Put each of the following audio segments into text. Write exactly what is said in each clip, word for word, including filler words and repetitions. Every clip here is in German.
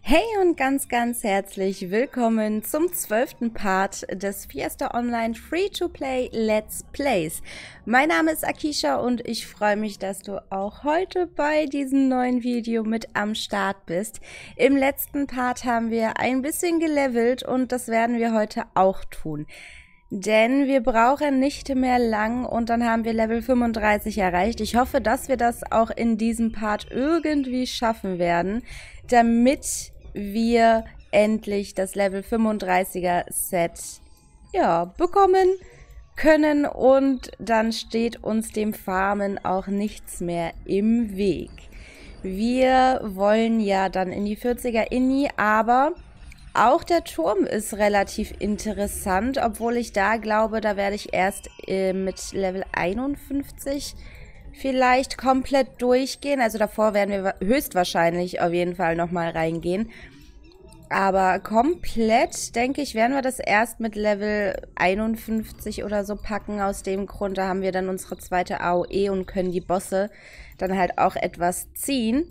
Hey und ganz, ganz herzlich willkommen zum zwölften Part des Fiesta Online Free-to-Play Let's Plays. Mein Name ist Akisha und ich freue mich, dass du auch heute bei diesem neuen Video mit am Start bist. Im letzten Part haben wir ein bisschen gelevelt und das werden wir heute auch tun. Denn wir brauchen nicht mehr lang und dann haben wir Level fünfunddreißig erreicht. Ich hoffe, dass wir das auch in diesem Part irgendwie schaffen werden, damit wir endlich das Level fünfunddreißiger Set ja, bekommen können und dann steht uns dem Farmen auch nichts mehr im Weg. Wir wollen ja dann in die vierziger Inni, aber auch der Turm ist relativ interessant, obwohl ich da glaube, da werde ich erst äh, mit Level einundfünfzig vielleicht komplett durchgehen. Also davor werden wir höchstwahrscheinlich auf jeden Fall nochmal reingehen. Aber komplett, denke ich, werden wir das erst mit Level einundfünfzig oder so packen. Aus dem Grund, da haben wir dann unsere zweite A O E und können die Bosse dann halt auch etwas ziehen.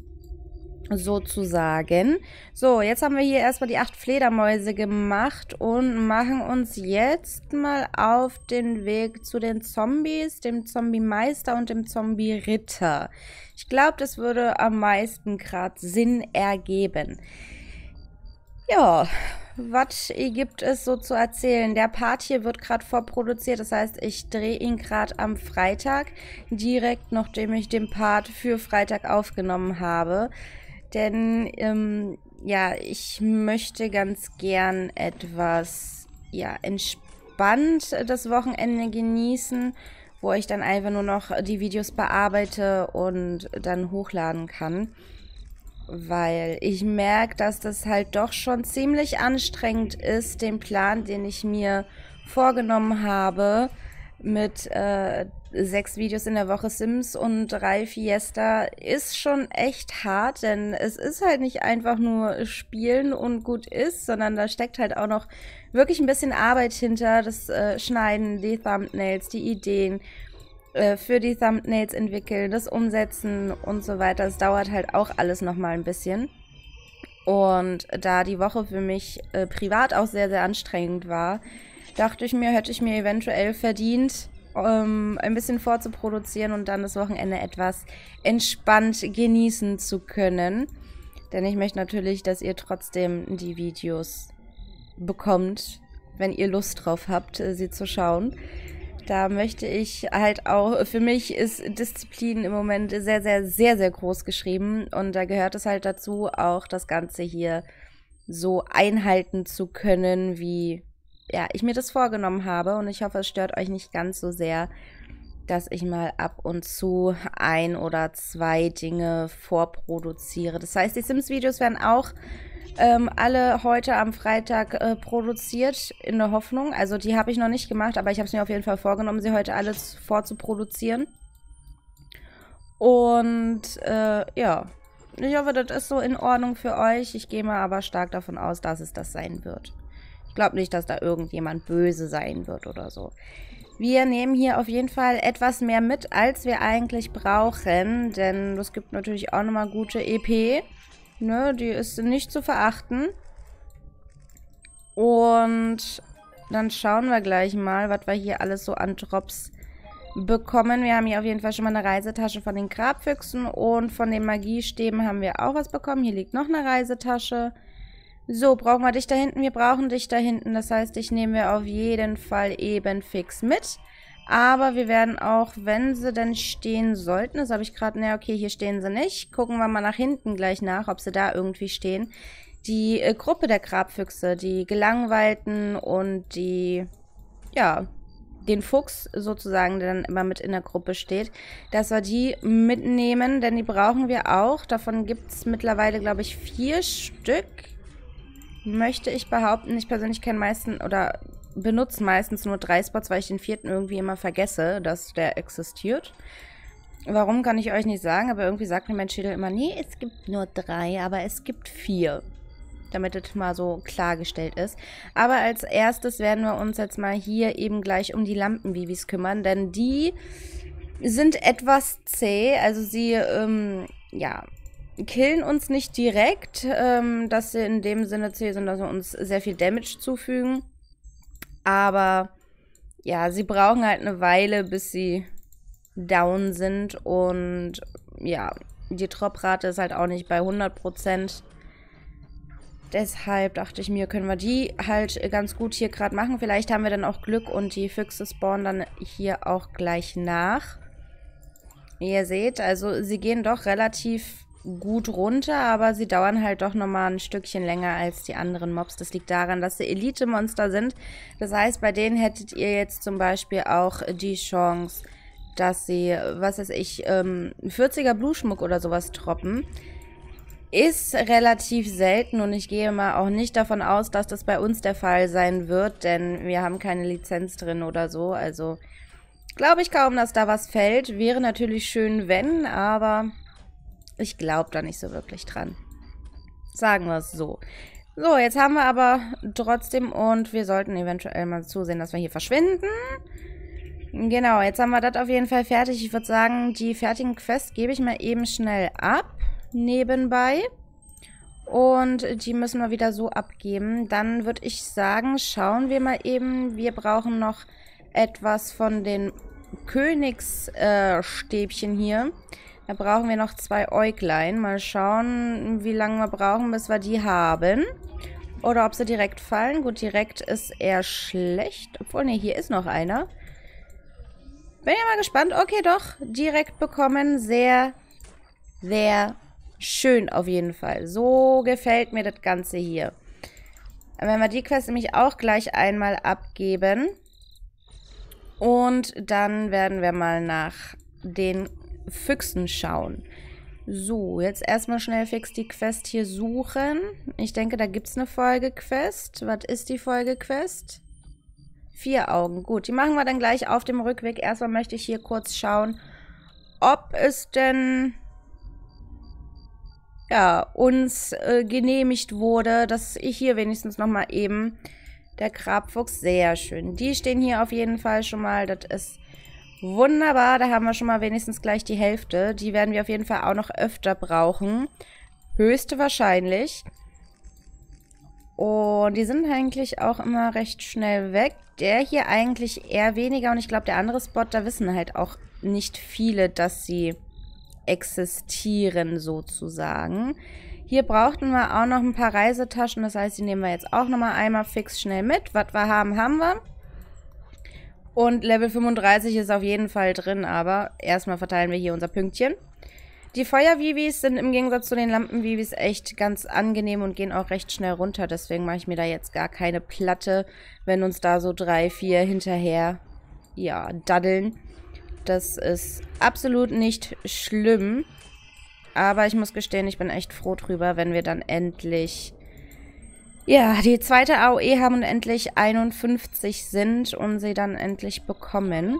Sozusagen. So, jetzt haben wir hier erstmal die acht Fledermäuse gemacht und machen uns jetzt mal auf den Weg zu den Zombies, dem Zombie-Meister und dem Zombie-Ritter. Ich glaube, das würde am meisten gerade Sinn ergeben. Ja, was gibt es so zu erzählen? Der Part hier wird gerade vorproduziert, das heißt, ich drehe ihn gerade am Freitag, direkt nachdem ich den Part für Freitag aufgenommen habe. Denn, ähm, ja, ich möchte ganz gern etwas, ja, entspannt das Wochenende genießen, wo ich dann einfach nur noch die Videos bearbeite und dann hochladen kann. Weil ich merke, dass das halt doch schon ziemlich anstrengend ist, den Plan, den ich mir vorgenommen habe, mit äh, sechs Videos in der Woche Sims und drei Fiesta ist schon echt hart, denn es ist halt nicht einfach nur spielen und gut ist, sondern da steckt halt auch noch wirklich ein bisschen Arbeit hinter, das äh, Schneiden, die Thumbnails, die Ideen äh, für die Thumbnails entwickeln, das Umsetzen und so weiter. Es dauert halt auch alles nochmal ein bisschen. Und da die Woche für mich äh, privat auch sehr, sehr anstrengend war, dachte ich mir, hätte ich mir eventuell verdient, ähm, ein bisschen vorzuproduzieren und dann das Wochenende etwas entspannt genießen zu können. Denn ich möchte natürlich, dass ihr trotzdem die Videos bekommt, wenn ihr Lust drauf habt, sie zu schauen. Da möchte ich halt auch, für mich ist Disziplin im Moment sehr, sehr, sehr, sehr groß geschrieben. Und da gehört es halt dazu, auch das Ganze hier so einhalten zu können, wie ja, ich mir das vorgenommen habe und ich hoffe, es stört euch nicht ganz so sehr, dass ich mal ab und zu ein oder zwei Dinge vorproduziere. Das heißt, die Sims-Videos werden auch ähm, alle heute am Freitag äh, produziert, in der Hoffnung. Also die habe ich noch nicht gemacht, aber ich habe es mir auf jeden Fall vorgenommen, sie heute alles vorzuproduzieren. Und äh, ja, ich hoffe, das ist so in Ordnung für euch. Ich gehe mal aber stark davon aus, dass es das sein wird. Ich glaube nicht, dass da irgendjemand böse sein wird oder so. Wir nehmen hier auf jeden Fall etwas mehr mit, als wir eigentlich brauchen. Denn es gibt natürlich auch nochmal gute E P. Ne, die ist nicht zu verachten. Und dann schauen wir gleich mal, was wir hier alles so an Drops bekommen. Wir haben hier auf jeden Fall schon mal eine Reisetasche von den Grabfüchsen. Und von den Magiestäben haben wir auch was bekommen. Hier liegt noch eine Reisetasche. So, brauchen wir dich da hinten? Wir brauchen dich da hinten. Das heißt, dich nehmen wir auf jeden Fall eben fix mit. Aber wir werden auch, wenn sie denn stehen sollten, das habe ich gerade, ne, okay, hier stehen sie nicht. Gucken wir mal nach hinten gleich nach, ob sie da irgendwie stehen. Die äh, Gruppe der Grabfüchse, die Gelangweilten und die, ja, den Fuchs sozusagen, der dann immer mit in der Gruppe steht, dass wir die mitnehmen, denn die brauchen wir auch. Davon gibt es mittlerweile, glaube ich, vier Stück. Möchte ich behaupten, ich persönlich kenne meistens oder benutze meistens nur drei Spots, weil ich den vierten irgendwie immer vergesse, dass der existiert. Warum, kann ich euch nicht sagen, aber irgendwie sagt mir mein Schädel immer, nee, es gibt nur drei, aber es gibt vier. Damit das mal so klargestellt ist. Aber als erstes werden wir uns jetzt mal hier eben gleich um die Lampenvivis kümmern, denn die sind etwas zäh, also sie, ähm, ja, killen uns nicht direkt, ähm, dass sie in dem Sinne zäh sind, dass sie uns sehr viel Damage zufügen. Aber ja, sie brauchen halt eine Weile, bis sie down sind. Und ja, die Droprate ist halt auch nicht bei hundert Prozent. Deshalb dachte ich mir, können wir die halt ganz gut hier gerade machen. Vielleicht haben wir dann auch Glück und die Füchse spawnen dann hier auch gleich nach. Wie ihr seht, also sie gehen doch relativ gut runter, aber sie dauern halt doch nochmal ein Stückchen länger als die anderen Mobs. Das liegt daran, dass sie Elite-Monster sind. Das heißt, bei denen hättet ihr jetzt zum Beispiel auch die Chance, dass sie, was weiß ich, ähm, vierziger Blutschmuck oder sowas droppen. Ist relativ selten und ich gehe mal auch nicht davon aus, dass das bei uns der Fall sein wird, denn wir haben keine Lizenz drin oder so. Also glaube ich kaum, dass da was fällt. Wäre natürlich schön, wenn, aber ich glaube da nicht so wirklich dran. Sagen wir es so. So, jetzt haben wir aber trotzdem und wir sollten eventuell mal zusehen, dass wir hier verschwinden. Genau, jetzt haben wir das auf jeden Fall fertig. Ich würde sagen, die fertigen Quests gebe ich mal eben schnell ab. Nebenbei. Und die müssen wir wieder so abgeben. Dann würde ich sagen, schauen wir mal eben. Wir brauchen noch etwas von den Königsstäbchen äh, hier. Da brauchen wir noch zwei Äuglein. Mal schauen, wie lange wir brauchen, bis wir die haben. Oder ob sie direkt fallen. Gut, direkt ist eher schlecht. Obwohl, ne, hier ist noch einer. Bin ja mal gespannt. Okay, doch. Direkt bekommen. Sehr, sehr schön auf jeden Fall. So gefällt mir das Ganze hier. Wenn wir die Quest nämlich auch gleich einmal abgeben. Und dann werden wir mal nach den Füchsen schauen. So, jetzt erstmal schnell fix die Quest hier suchen. Ich denke, da gibt es eine Folgequest. Was ist die Folgequest? Vier Augen. Gut, die machen wir dann gleich auf dem Rückweg. Erstmal möchte ich hier kurz schauen, ob es denn ja, uns äh, genehmigt wurde, dass ich hier wenigstens nochmal eben der Grabfuchs, sehr schön. Die stehen hier auf jeden Fall schon mal, das ist wunderbar, da haben wir schon mal wenigstens gleich die Hälfte. Die werden wir auf jeden Fall auch noch öfter brauchen, höchste wahrscheinlich. Und die sind eigentlich auch immer recht schnell weg. Der hier eigentlich eher weniger und ich glaube der andere Spot, da wissen halt auch nicht viele, dass sie existieren sozusagen. Hier brauchten wir auch noch ein paar Reisetaschen, das heißt, die nehmen wir jetzt auch nochmal einmal fix schnell mit. Was wir haben, haben wir. Und Level fünfunddreißig ist auf jeden Fall drin, aber erstmal verteilen wir hier unser Pünktchen. Die Feuer-Vivis sind im Gegensatz zu den Lampen-Vivis echt ganz angenehm und gehen auch recht schnell runter, deswegen mache ich mir da jetzt gar keine Platte, wenn uns da so drei, vier hinterher, ja, daddeln. Das ist absolut nicht schlimm. Aber ich muss gestehen, ich bin echt froh drüber, wenn wir dann endlich, ja, die zweite A O E haben und endlich einundfünfzig sind und sie dann endlich bekommen.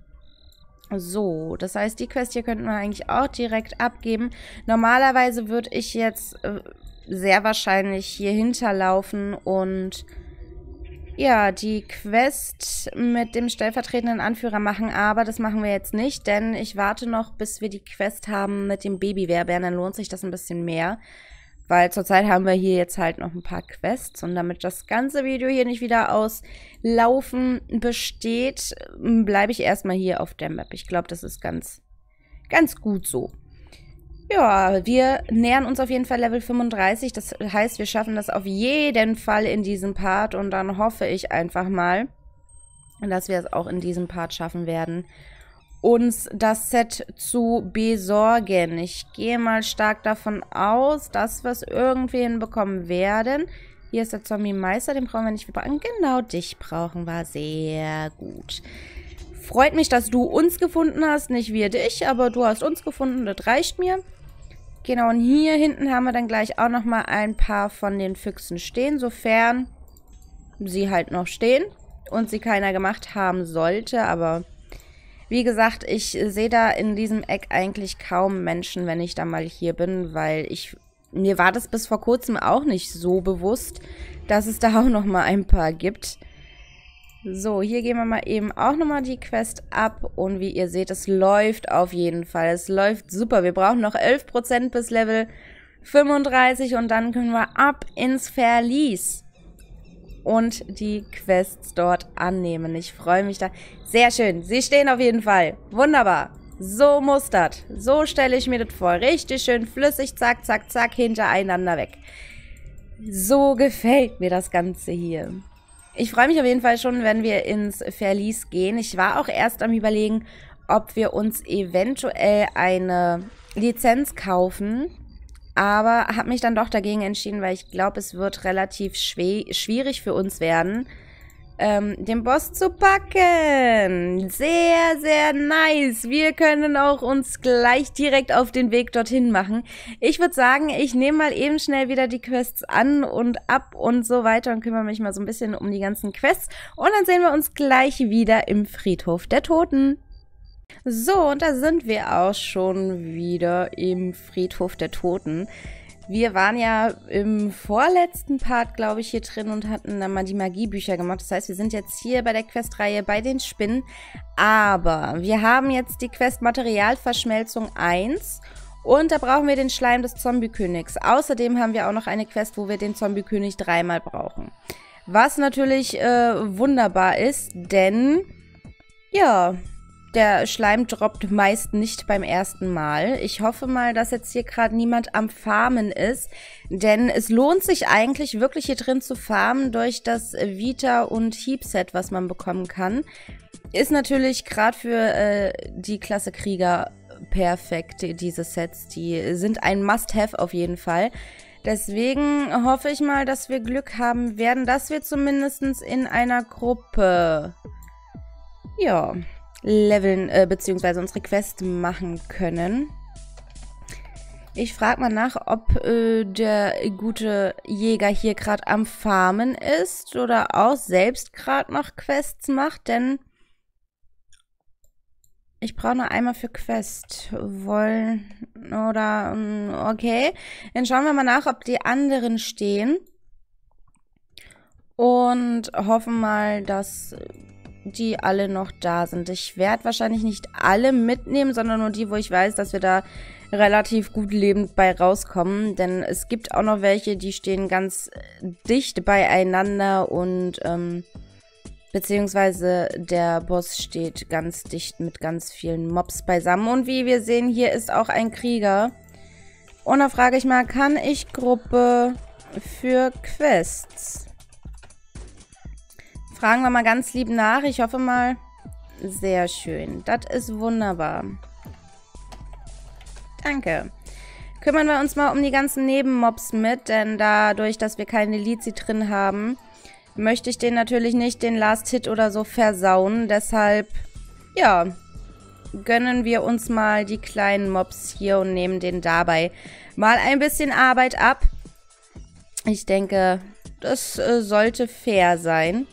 So, das heißt, die Quest hier könnten wir eigentlich auch direkt abgeben. Normalerweise würde ich jetzt äh, sehr wahrscheinlich hier hinterlaufen und ja, die Quest mit dem stellvertretenden Anführer machen, aber das machen wir jetzt nicht, denn ich warte noch, bis wir die Quest haben mit dem Baby-Werbären, dann lohnt sich das ein bisschen mehr, weil zurzeit haben wir hier jetzt halt noch ein paar Quests und damit das ganze Video hier nicht wieder aus Laufen besteht, bleibe ich erstmal hier auf der Map. Ich glaube, das ist ganz, ganz gut so. Ja, wir nähern uns auf jeden Fall Level fünfunddreißig. Das heißt, wir schaffen das auf jeden Fall in diesem Part. Und dann hoffe ich einfach mal, dass wir es auch in diesem Part schaffen werden, uns das Set zu besorgen. Ich gehe mal stark davon aus, dass wir es irgendwie hinbekommen werden. Hier ist der Zombie-Meister, den brauchen wir nicht. Wir brauchen, genau dich brauchen wir. Sehr gut. Freut mich, dass du uns gefunden hast. Nicht wir dich, aber du hast uns gefunden. Das reicht mir. Genau, und hier hinten haben wir dann gleich auch nochmal ein paar von den Füchsen stehen, sofern sie halt noch stehen und sie keiner gemacht haben sollte. Aber wie gesagt, ich sehe da in diesem Eck eigentlich kaum Menschen, wenn ich da mal hier bin, weil ich, mir war das bis vor kurzem auch nicht so bewusst, dass es da auch nochmal ein paar gibt. So, hier gehen wir mal eben auch nochmal die Quest ab und wie ihr seht, es läuft auf jeden Fall. Es läuft super. Wir brauchen noch elf Prozent bis Level fünfunddreißig und dann können wir ab ins Verlies und die Quests dort annehmen. Ich freue mich da. Sehr schön. Sie stehen auf jeden Fall. Wunderbar. So muss das. So stelle ich mir das vor. Richtig schön flüssig. Zack, zack, zack. Hintereinander weg. So gefällt mir das Ganze hier. Ich freue mich auf jeden Fall schon, wenn wir ins Verlies gehen. Ich war auch erst am Überlegen, ob wir uns eventuell eine Lizenz kaufen. Aber habe mich dann doch dagegen entschieden, weil ich glaube, es wird relativ schwierig für uns werden, ähm, den Boss zu packen. Sehr, sehr nice. Wir können auch uns gleich direkt auf den Weg dorthin machen. Ich würde sagen, ich nehme mal eben schnell wieder die Quests an und ab und so weiter und kümmere mich mal so ein bisschen um die ganzen Quests. Und dann sehen wir uns gleich wieder im Friedhof der Toten. So, und da sind wir auch schon wieder im Friedhof der Toten. Wir waren ja im vorletzten Part, glaube ich, hier drin und hatten dann mal die Magiebücher gemacht. Das heißt, wir sind jetzt hier bei der Questreihe bei den Spinnen. Aber wir haben jetzt die Quest Materialverschmelzung eins und da brauchen wir den Schleim des Zombie-Königs. Außerdem haben wir auch noch eine Quest, wo wir den Zombie-König dreimal brauchen. Was natürlich äh, wunderbar ist, denn ja... Der Schleim droppt meist nicht beim ersten Mal. Ich hoffe mal, dass jetzt hier gerade niemand am Farmen ist, denn es lohnt sich eigentlich wirklich hier drin zu farmen durch das Vita- und Heap-Set, was man bekommen kann. Ist natürlich gerade für äh, die Klasse Krieger perfekt, diese Sets. Die sind ein Must-Have auf jeden Fall. Deswegen hoffe ich mal, dass wir Glück haben werden, dass wir zumindest in einer Gruppe... Ja... leveln, äh, beziehungsweise unsere Quest machen können. Ich frage mal nach, ob äh, der gute Jäger hier gerade am Farmen ist oder auch selbst gerade noch Quests macht, denn ich brauche noch einmal für Quest. Wollen oder, okay. Dann schauen wir mal nach, ob die anderen stehen und hoffen mal, dass... die alle noch da sind. Ich werde wahrscheinlich nicht alle mitnehmen, sondern nur die, wo ich weiß, dass wir da relativ gut lebend bei rauskommen. Denn es gibt auch noch welche, die stehen ganz dicht beieinander und ähm, beziehungsweise der Boss steht ganz dicht mit ganz vielen Mobs beisammen. Und wie wir sehen, hier ist auch ein Krieger. Und da frage ich mal, kann ich Gruppe für Quests? Fragen wir mal ganz lieb nach. Ich hoffe mal, sehr schön. Das ist wunderbar. Danke. Kümmern wir uns mal um die ganzen Nebenmobs mit, denn dadurch, dass wir keine Lizi drin haben, möchte ich den natürlich nicht den Last Hit oder so versauen. Deshalb, ja, gönnen wir uns mal die kleinen Mobs hier und nehmen denen dabei mal ein bisschen Arbeit ab. Ich denke, das äh, sollte fair sein.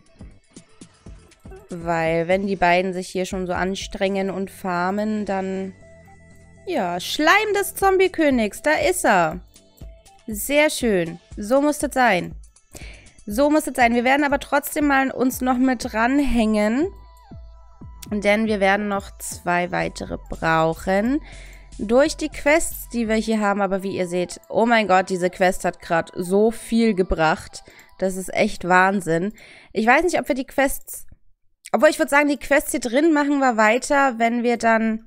Weil, wenn die beiden sich hier schon so anstrengen und farmen, dann... Ja, Schleim des Zombie-Königs, da ist er. Sehr schön. So muss das sein. So muss das sein. Wir werden aber trotzdem mal uns noch mit dranhängen. Denn wir werden noch zwei weitere brauchen. Durch die Quests, die wir hier haben. Aber wie ihr seht, oh mein Gott, diese Quest hat gerade so viel gebracht. Das ist echt Wahnsinn. Ich weiß nicht, ob wir die Quests... Obwohl, ich würde sagen, die Quests hier drin machen wir weiter, wenn wir dann...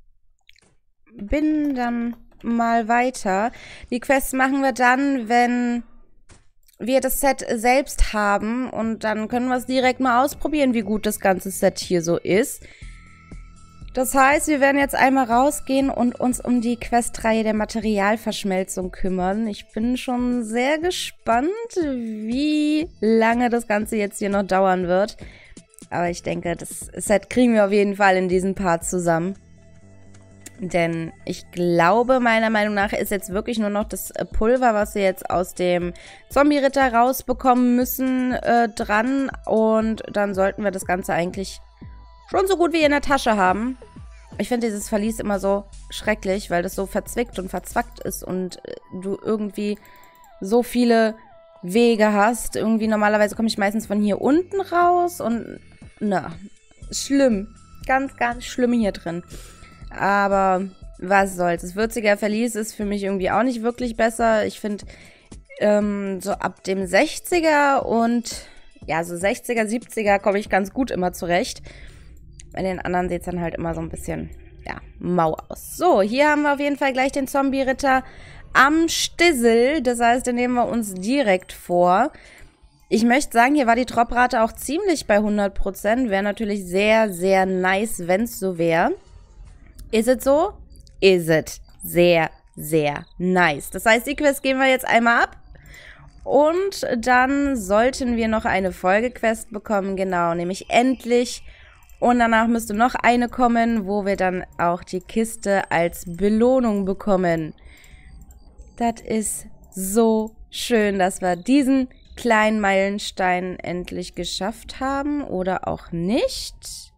Bin dann mal weiter. Die Quests machen wir dann, wenn wir das Set selbst haben. Und dann können wir es direkt mal ausprobieren, wie gut das ganze Set hier so ist. Das heißt, wir werden jetzt einmal rausgehen und uns um die Questreihe der Materialverschmelzung kümmern. Ich bin schon sehr gespannt, wie lange das Ganze jetzt hier noch dauern wird. Aber ich denke, das Set kriegen wir auf jeden Fall in diesem Part zusammen. Denn ich glaube, meiner Meinung nach ist jetzt wirklich nur noch das Pulver, was wir jetzt aus dem Zombie-Ritter rausbekommen müssen, äh, dran. Und dann sollten wir das Ganze eigentlich schon so gut wie in der Tasche haben. Ich finde dieses Verlies immer so schrecklich, weil das so verzwickt und verzwackt ist und äh, du irgendwie so viele Wege hast. Irgendwie normalerweise komme ich meistens von hier unten raus und na, schlimm. Ganz, ganz schlimm hier drin. Aber was soll's. Das würziger Verlies ist für mich irgendwie auch nicht wirklich besser. Ich finde, ähm, so ab dem sechziger und ja, so sechziger, siebziger komme ich ganz gut immer zurecht. Bei den anderen sieht es dann halt immer so ein bisschen, ja, mau aus. So, hier haben wir auf jeden Fall gleich den Zombie-Ritter am Stissel. Das heißt, den nehmen wir uns direkt vor. Ich möchte sagen, hier war die Droprate auch ziemlich bei hundert Prozent. Wäre natürlich sehr, sehr nice, wenn es so wäre. Ist es so? Ist es. Sehr, sehr nice. Das heißt, die Quest gehen wir jetzt einmal ab. Und dann sollten wir noch eine Folgequest bekommen. Genau, nämlich endlich. Und danach müsste noch eine kommen, wo wir dann auch die Kiste als Belohnung bekommen. Das ist so schön, dass wir diesen kleinen Meilenstein endlich geschafft haben. Oder auch nicht.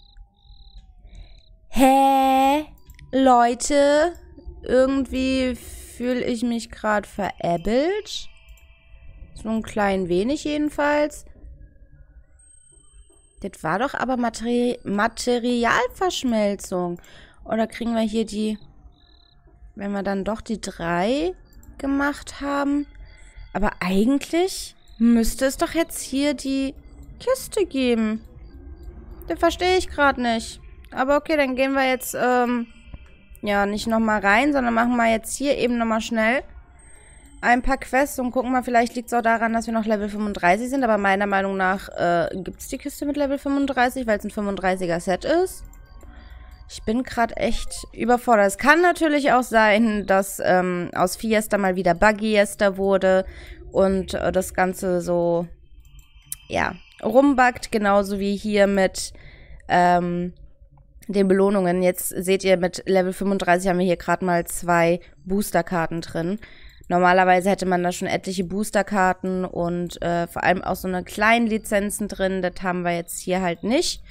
Hä? Leute, irgendwie fühle ich mich gerade veräppelt. So ein klein wenig jedenfalls. Das war doch aber Materi- Materialverschmelzung. Oder kriegen wir hier die... Wenn wir dann doch die drei gemacht haben. Aber eigentlich müsste es doch jetzt hier die Kiste geben. Das verstehe ich gerade nicht. Aber okay, dann gehen wir jetzt, ähm, ja, nicht nochmal rein, sondern machen wir jetzt hier eben nochmal schnell ein paar Quests und gucken mal, vielleicht liegt es auch daran, dass wir noch Level fünfunddreißig sind, aber meiner Meinung nach äh, gibt es die Kiste mit Level fünfunddreißig, weil es ein fünfunddreißiger Set ist. Ich bin gerade echt überfordert. Es kann natürlich auch sein, dass ähm, aus Fiesta mal wieder Buggy-Ester wurde und äh, das Ganze so, ja, rumbuggt, genauso wie hier mit ähm, den Belohnungen. Jetzt seht ihr, mit Level fünfunddreißig haben wir hier gerade mal zwei Boosterkarten drin. Normalerweise hätte man da schon etliche Boosterkarten und äh, vor allem auch so eine kleinen Lizenzen drin. Das haben wir jetzt hier halt nicht.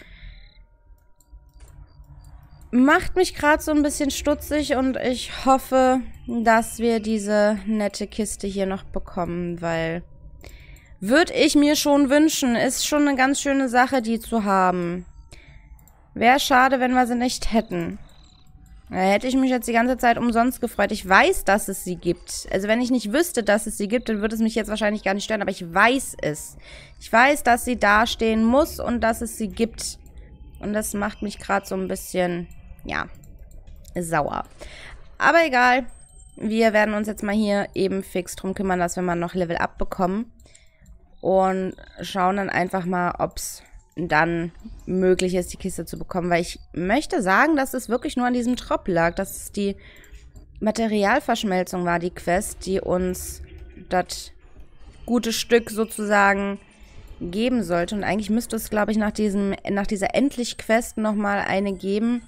Macht mich gerade so ein bisschen stutzig und ich hoffe, dass wir diese nette Kiste hier noch bekommen, weil würde ich mir schon wünschen. Ist schon eine ganz schöne Sache, die zu haben. Wäre schade, wenn wir sie nicht hätten. Da hätte ich mich jetzt die ganze Zeit umsonst gefreut. Ich weiß, dass es sie gibt. Also wenn ich nicht wüsste, dass es sie gibt, dann würde es mich jetzt wahrscheinlich gar nicht stören. Aber ich weiß es. Ich weiß, dass sie dastehen muss und dass es sie gibt. Und das macht mich gerade so ein bisschen, ja, sauer. Aber egal. Wir werden uns jetzt mal hier eben fix drum kümmern, dass wir mal noch Level Up bekommen. Und schauen dann einfach mal, ob es dann möglich ist, die Kiste zu bekommen. Weil ich möchte sagen, dass es wirklich nur an diesem Drop lag. Dass es die Materialverschmelzung war, die Quest, die uns das gute Stück sozusagen geben sollte. Und eigentlich müsste es, glaube ich, nach diesem, nach dieser Endlich-Quest nochmal eine geben,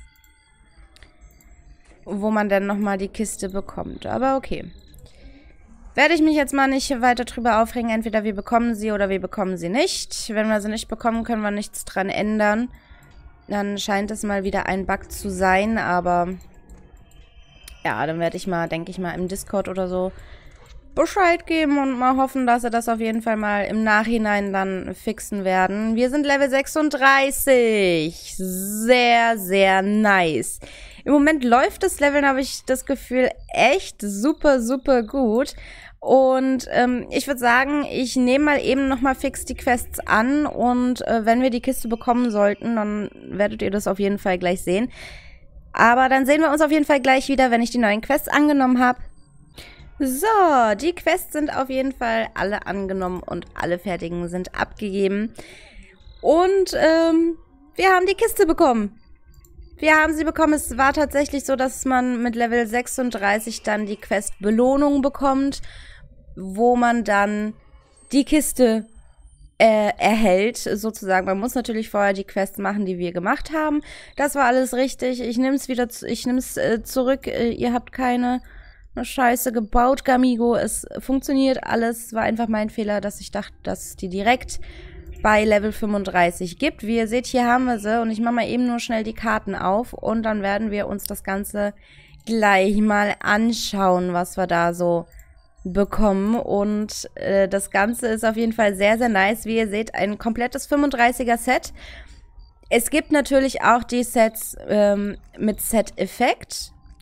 wo man dann nochmal die Kiste bekommt. Aber okay. Werde ich mich jetzt mal nicht weiter drüber aufregen. Entweder wir bekommen sie oder wir bekommen sie nicht. Wenn wir sie nicht bekommen, können wir nichts dran ändern. Dann scheint es mal wieder ein Bug zu sein. Aber ja, dann werde ich mal, denke ich mal, im Discord oder so Bescheid geben und mal hoffen, dass sie das auf jeden Fall mal im Nachhinein dann fixen werden. Wir sind Level sechsunddreißig. Sehr, sehr nice. Im Moment läuft das Leveln, habe ich das Gefühl, echt super, super gut. Und ähm, ich würde sagen, ich nehme mal eben nochmal fix die Quests an. Und äh, wenn wir die Kiste bekommen sollten, dann werdet ihr das auf jeden Fall gleich sehen. Aber dann sehen wir uns auf jeden Fall gleich wieder, wenn ich die neuen Quests angenommen habe. So, die Quests sind auf jeden Fall alle angenommen und alle fertigen sind abgegeben. Und ähm, wir haben die Kiste bekommen. Wir haben sie bekommen. Es war tatsächlich so, dass man mit Level sechsunddreißig dann die Quest Belohnung bekommt, wo man dann die Kiste äh, erhält, sozusagen. Man muss natürlich vorher die Quests machen, die wir gemacht haben. Das war alles richtig. Ich nehme es wieder, zu, ich nehme es äh, zurück. Äh, ihr habt keine Scheiße gebaut, Gamigo. Es funktioniert alles. War einfach mein Fehler, dass ich dachte, dass es die direkt bei Level fünfunddreißig gibt. Wie ihr seht, hier haben wir sie und ich mache mal eben nur schnell die Karten auf und dann werden wir uns das Ganze gleich mal anschauen, was wir da so bekommen. Und äh, das Ganze ist auf jeden Fall sehr, sehr nice. Wie ihr seht, ein komplettes fünfunddreißiger Set. Es gibt natürlich auch die Sets ähm, mit Set-Effekt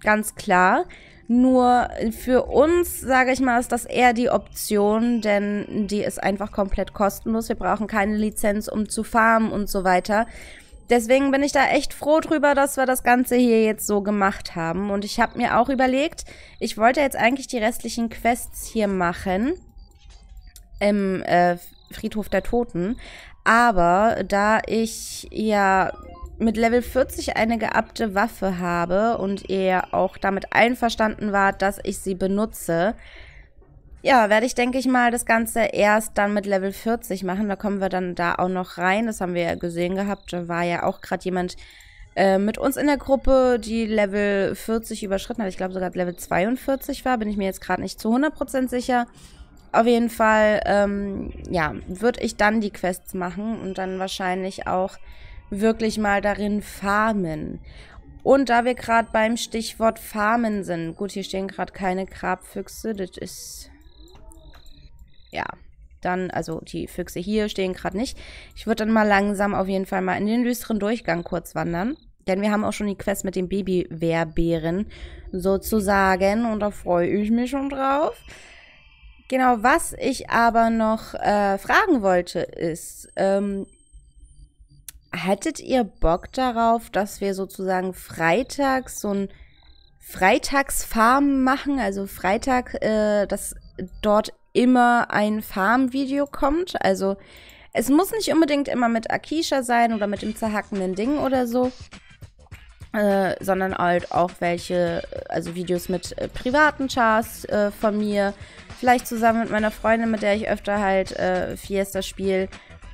ganz klar. Nur für uns, sage ich mal, ist das eher die Option, denn die ist einfach komplett kostenlos. Wir brauchen keine Lizenz, um zu farmen und so weiter. Deswegen bin ich da echt froh drüber, dass wir das Ganze hier jetzt so gemacht haben. Und ich habe mir auch überlegt, ich wollte jetzt eigentlich die restlichen Quests hier machen im äh, Friedhof der Toten. Aber da ich ja mit Level vierzig eine geuppte Waffe habe und ihr auch damit einverstanden wart, dass ich sie benutze, ja, werde ich, denke ich mal, das Ganze erst dann mit Level vierzig machen. Da kommen wir dann da auch noch rein. Das haben wir ja gesehen gehabt. Da war ja auch gerade jemand äh, mit uns in der Gruppe, die Level vierzig überschritten hat. Ich glaube sogar Level zweiundvierzig war. Bin ich mir jetzt gerade nicht zu hundert Prozent sicher. Auf jeden Fall, ähm, ja, würde ich dann die Quests machen und dann wahrscheinlich auch wirklich mal darin farmen. Und da wir gerade beim Stichwort Farmen sind, gut, hier stehen gerade keine Grabfüchse, das ist, ja, dann, also die Füchse hier stehen gerade nicht. Ich würde dann mal langsam auf jeden Fall mal in den düsteren Durchgang kurz wandern, denn wir haben auch schon die Quest mit dem Baby-Wehrbären sozusagen und da freue ich mich schon drauf. Genau, was ich aber noch äh, fragen wollte ist, ähm, hättet ihr Bock darauf, dass wir sozusagen freitags so ein Freitagsfarm machen? Also Freitag, äh, dass dort immer ein Farm-Video kommt. Also es muss nicht unbedingt immer mit Akisha sein oder mit dem zerhackenden Ding oder so. Äh, sondern halt auch welche, also Videos mit äh, privaten Chars äh, von mir. Vielleicht zusammen mit meiner Freundin, mit der ich öfter halt äh, Fiesta spiele.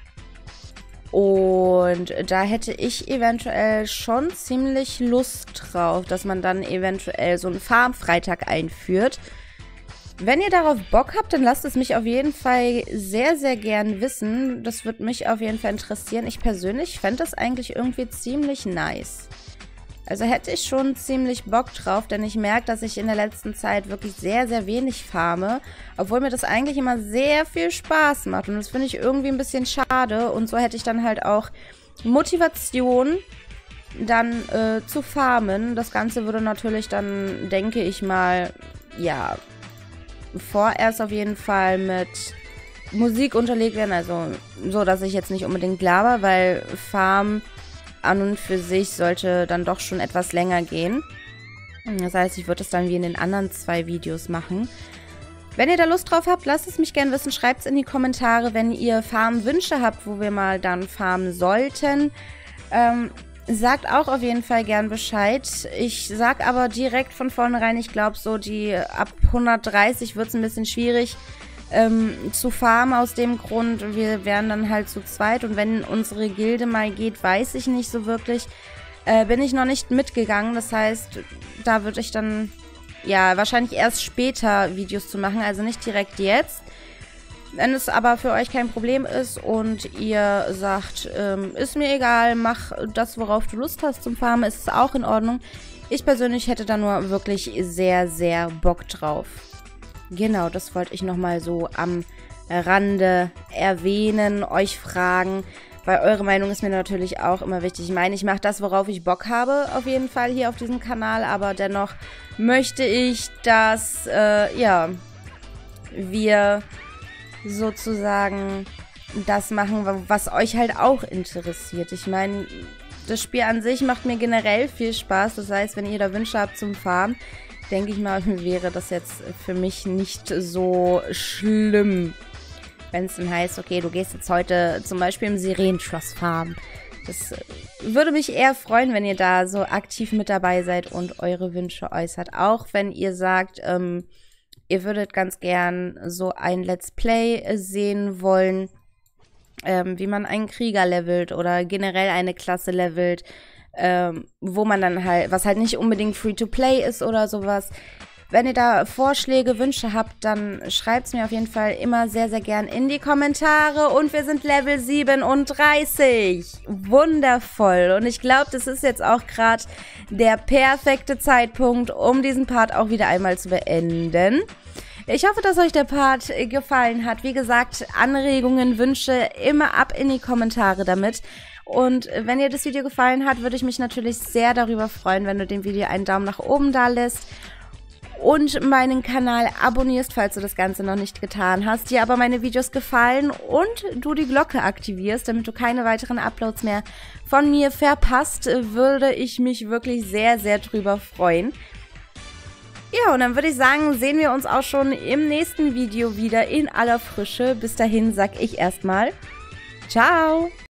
Und da hätte ich eventuell schon ziemlich Lust drauf, dass man dann eventuell so einen Farm-Freitag einführt. Wenn ihr darauf Bock habt, dann lasst es mich auf jeden Fall sehr, sehr gern wissen. Das würde mich auf jeden Fall interessieren. Ich persönlich fände das eigentlich irgendwie ziemlich nice. Also hätte ich schon ziemlich Bock drauf, denn ich merke, dass ich in der letzten Zeit wirklich sehr, sehr wenig farme, obwohl mir das eigentlich immer sehr viel Spaß macht und das finde ich irgendwie ein bisschen schade und so hätte ich dann halt auch Motivation, dann äh, zu farmen. Das Ganze würde natürlich dann, denke ich mal, ja, vorerst auf jeden Fall mit Musik unterlegt werden, also so, dass ich jetzt nicht unbedingt laber, weil Farm an und für sich sollte dann doch schon etwas länger gehen. Das heißt, ich würde es dann wie in den anderen zwei Videos machen. Wenn ihr da Lust drauf habt, lasst es mich gerne wissen. Schreibt es in die Kommentare, wenn ihr Farmwünsche habt, wo wir mal dann farmen sollten. Ähm, sagt auch auf jeden Fall gern Bescheid. Ich sag aber direkt von vornherein, ich glaube so, die ab hundertdreißig wird es ein bisschen schwierig Ähm, zu farmen aus dem Grund, wir wären dann halt zu zweit und wenn unsere Gilde mal geht, weiß ich nicht so wirklich, äh, bin ich noch nicht mitgegangen, das heißt, da würde ich dann, ja, wahrscheinlich erst später Videos zu machen, also nicht direkt jetzt. Wenn es aber für euch kein Problem ist und ihr sagt, ähm, ist mir egal, mach das, worauf du Lust hast zum Farmen, ist es auch in Ordnung. Ich persönlich hätte da nur wirklich sehr, sehr Bock drauf. Genau, das wollte ich nochmal so am Rande erwähnen, euch fragen, weil eure Meinung ist mir natürlich auch immer wichtig. Ich meine, ich mache das, worauf ich Bock habe, auf jeden Fall hier auf diesem Kanal, aber dennoch möchte ich, dass, äh, ja, wir sozusagen das machen, was euch halt auch interessiert. Ich meine, das Spiel an sich macht mir generell viel Spaß, das heißt, wenn ihr da Wünsche habt zum Farmen, denke ich mal, wäre das jetzt für mich nicht so schlimm, wenn es dann heißt, okay, du gehst jetzt heute zum Beispiel im Sirenenschloss farmen. Das würde mich eher freuen, wenn ihr da so aktiv mit dabei seid und eure Wünsche äußert. Auch wenn ihr sagt, ähm, ihr würdet ganz gern so ein Let's Play sehen wollen, ähm, wie man einen Krieger levelt oder generell eine Klasse levelt, Ähm, wo man dann halt, was halt nicht unbedingt Free-to-Play ist oder sowas. Wenn ihr da Vorschläge, Wünsche habt, dann schreibt es mir auf jeden Fall immer sehr, sehr gern in die Kommentare. Und wir sind Level siebenunddreißig. Wundervoll. Und ich glaube, das ist jetzt auch gerade der perfekte Zeitpunkt, um diesen Part auch wieder einmal zu beenden. Ich hoffe, dass euch der Part gefallen hat. Wie gesagt, Anregungen, Wünsche immer ab in die Kommentare damit. Und wenn dir das Video gefallen hat, würde ich mich natürlich sehr darüber freuen, wenn du dem Video einen Daumen nach oben da lässt und meinen Kanal abonnierst, falls du das Ganze noch nicht getan hast, dir aber meine Videos gefallen und du die Glocke aktivierst, damit du keine weiteren Uploads mehr von mir verpasst, würde ich mich wirklich sehr, sehr drüber freuen. Ja, und dann würde ich sagen, sehen wir uns auch schon im nächsten Video wieder in aller Frische. Bis dahin sag ich erstmal ciao!